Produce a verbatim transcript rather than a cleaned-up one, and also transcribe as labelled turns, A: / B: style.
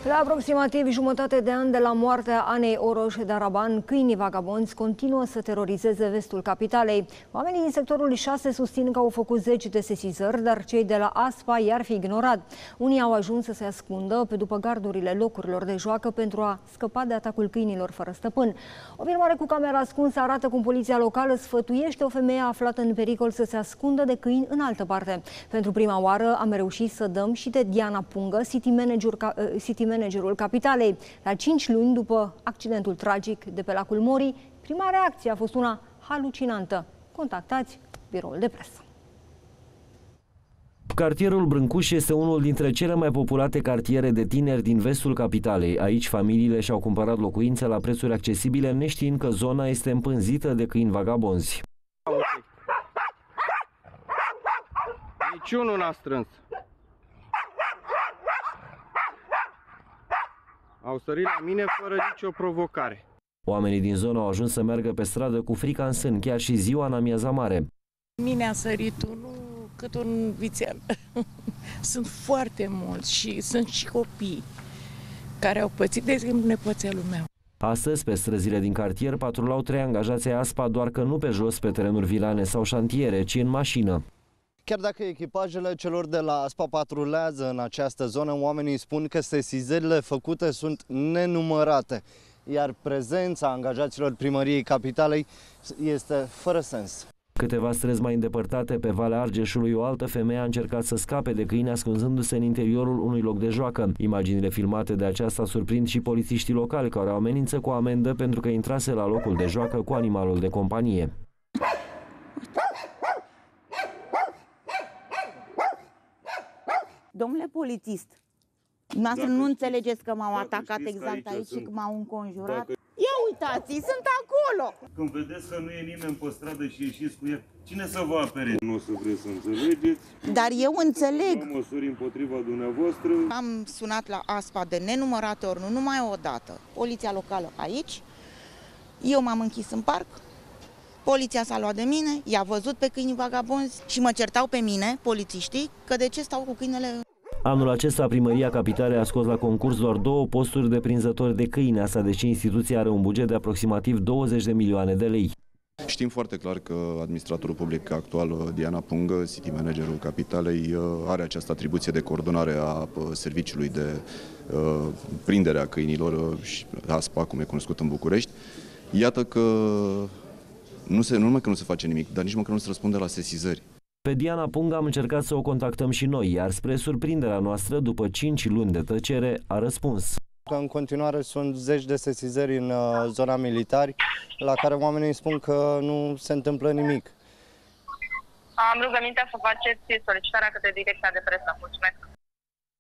A: La aproximativ jumătate de an de la moartea Anei Oroș Daraban, câinii vagabonzi continuă să terorizeze vestul capitalei. Oamenii din sectorul șase susțin că au făcut zeci de sesizări, dar cei de la ASPA i-ar fi ignorat. Unii au ajuns să se ascundă pe după gardurile locurilor de joacă pentru a scăpa de atacul câinilor fără stăpân. O filmare cu camera ascunsă arată cum poliția locală sfătuiește o femeie aflată în pericol să se ascundă de câini în altă parte. Pentru prima oară am reușit să dăm și de Diana Pungă, city manager, city managerul capitalei. La cinci luni după accidentul tragic de pe lacul Mori, prima reacție a fost una halucinantă. Contactați biroul de presă.
B: Cartierul Brâncuș este unul dintre cele mai populate cartiere de tineri din vestul capitalei. Aici familiile și-au cumpărat locuințe la prețuri accesibile, neștiind că zona este împânzită de câini vagabonzi.
C: Niciunul n-a strâns. Au sărit la mine fără nicio provocare.
B: Oamenii din zonă au ajuns să meargă pe stradă cu frica în sân, chiar și ziua în amiaza mare.
D: Mine a sărit unul cât un vițel. Sunt foarte mulți și sunt și copii care au pățit, de exemplu, nepoțelul meu.
B: Astăzi, pe străzile din cartier, patrulau trei angajați ai ASPA, doar că nu pe jos, pe terenuri vilane sau șantiere, ci în mașină.
E: Chiar dacă echipajele celor de la ASPA patrulează în această zonă, oamenii spun că sesizările făcute sunt nenumărate, iar prezența angajaților primăriei capitalei este fără sens.
B: Câteva străzi mai îndepărtate, pe Valea Argeșului, o altă femeie a încercat să scape de câini ascunzându-se în interiorul unui loc de joacă. Imaginile filmate de aceasta surprind și polițiștii locali, care o amenință cu o amendă pentru că intrase la locul de joacă cu animalul de companie.
F: Domnule polițist, dumneavoastră nu înțelegeți că m-au atacat exact aici și că m-au înconjurat? Dacă... Ia uitați, sunt acolo!
G: Când vedeți că nu e nimeni pe stradă și ieșiți cu el, cine să vă apere? Nu o să vreți să înțelegeți.
F: Dar eu înțeleg.
G: Am măsuri împotriva dumneavoastră.
F: Am sunat la ASPA de nenumărate ori, nu numai o dată. Poliția locală aici, eu m-am închis în parc, poliția s-a luat de mine, i-a văzut pe câinii vagabonzi și mă certau pe mine, polițiștii, că de ce stau cu câinele.
B: Anul acesta, Primăria Capitalei a scos la concurs doar două posturi de prinzători de câini, asta deși instituția are un buget de aproximativ douăzeci de milioane de lei.
H: Știm foarte clar că administratorul public actual, Diana Pungă, city managerul Capitalei, are această atribuție de coordonare a serviciului de uh, prindere a câinilor și ASPA, cum e cunoscut în București. Iată că nu, se, nu numai că nu se face nimic, dar nici măcar nu se răspunde la sesizări.
B: Pe Diana Pungă am încercat să o contactăm și noi, iar spre surprinderea noastră, după cinci luni de tăcere, a răspuns.
E: În continuare sunt zeci de sesizări în zona militari, la care oamenii spun că nu se întâmplă nimic.
I: Am rugămintea să faceți solicitarea către direcția de presă. Mulțumesc!